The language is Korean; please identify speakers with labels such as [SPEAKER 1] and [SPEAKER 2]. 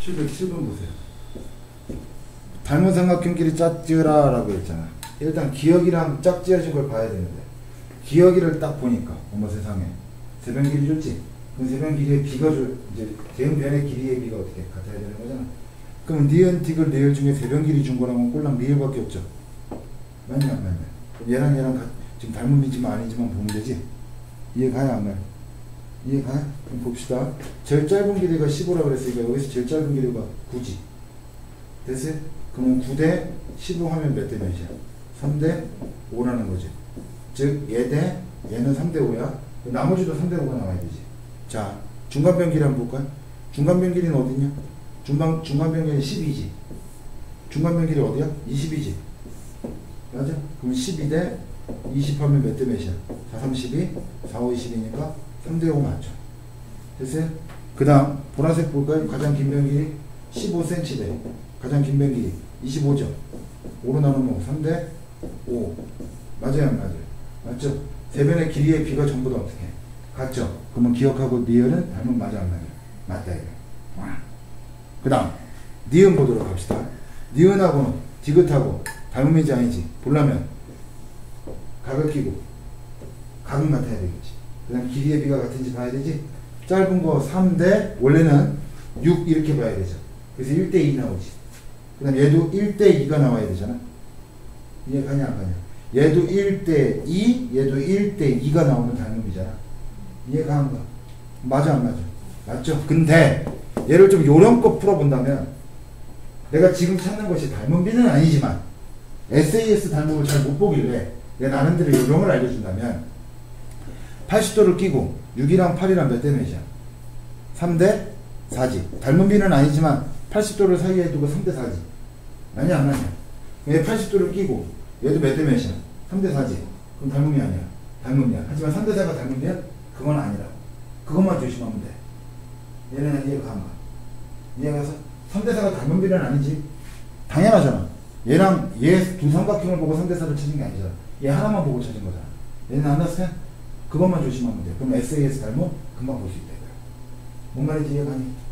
[SPEAKER 1] 707번 보세요. 닮은 삼각형끼리 짝지으라 라고 했잖아. 일단 기역이랑 짝지어진 걸 봐야 되는데 기역이를 딱 보니까 어머 세상에 세변 길이 줬지? 그럼 세변 길이의 비가 이제 대응변의 길이의 비가 어떻게 같아야 되는 거잖아. 그럼 니은 티글 리을 중에 세변 길이 준 거랑은 꼴랑 리을밖에 없죠. 맞냐 안 맞냐? 얘랑 지금 닮은 비지만 아니지만 보면 되지. 이해가야 안 가요? 이해가요? 그럼 봅시다. 제일 짧은 길이가 15라고 그랬으니까 여기서 제일 짧은 길이가 9지. 됐어요? 그러면 9대 15 하면 몇 대 몇이야? 3대 5라는 거지. 즉 얘는 3대 5야. 나머지도 3대 5가 나와야 되지. 자, 중간변 길이 한번 볼까요? 중간변 길이는 어디냐? 중간변 길이 12지. 중간변 길이 어디야? 20이지. 맞아? 그럼 12대 20 하면 몇 대 몇이야? 4, 32, 4, 5, 20이니까 3대 5 맞죠? 됐어요? 그 다음 보라색 볼까요? 가장 긴 변 길이 15cm. 가장 긴 변 길이 25죠? 5로 나누면 3대 5. 맞아요? 안 맞아요? 맞죠? 세변의 길이의 비가 전부 다 어떻게? 같죠? 그러면 기억하고 니은은 닮으면 맞아 안 맞아요? 맞다 이거. 그 다음 니은 보도록 합시다. 니은하고는 디귿하고 닮음이지 아니지? 보려면 각을 끼고 각은 같아야 되겠지. 그 다음 길이의 비가 같은지 봐야 되지. 짧은 거 3대 원래는 6 이렇게 봐야 되죠. 그래서 1대2 나오지. 그 다음 얘도 1대2가 나와야 되잖아. 이해가냐 안 가냐? 얘도 1대2 얘도 1대2가 나오는 닮음이잖아. 이해가 안 가? 맞아 안 맞아? 맞죠? 근데 얘를 좀 요령껏 풀어본다면 내가 지금 찾는 것이 닮음비는 아니지만 SAS 닮음을 잘 못 보길래 내가 나름대로 요령을 알려준다면 80도를 끼고 6이랑 8이랑 몇 대 몇이야? 3대 4지. 닮음비는 아니지만 80도를 사이에 두고 3대 4지. 아니야 안 하냐? 얘 80도를 끼고 얘도 몇 대 몇이야? 3대 4지. 그럼 닮음이 아니야. 닮음이야. 하지만 3대 4가 닮음이야? 그건 아니라. 그것만 조심하면 돼. 얘는 이해가 안 가. 이해가서 3대 4가 닮음비는 아니지. 당연하잖아. 얘랑 얘 두 삼각형을 보고 3대 4를 찾은 게 아니잖아. 얘 하나만 보고 찾은 거잖아. 얘는 안 났어요? 그것만 조심하면 돼. 그럼 SAS 닮음 금방 볼 수 있다. 뭔 말인지 이해가니?